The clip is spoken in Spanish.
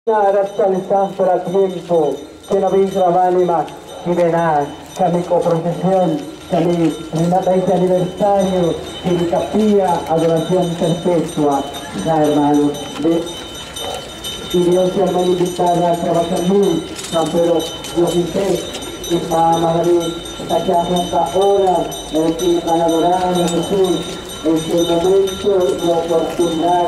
Harap salita para tiempo que no Vani Jimena, kami coprocesión, kami primatay sa aniversario, kami capilla, adoración perpetua, na hermanos, y Dios se va a invitar a trabajar muy, no, pero yo sé que para Madrid, está que hasta ahora, en que van a adorar a Jesús, en que el momento de oportunidad,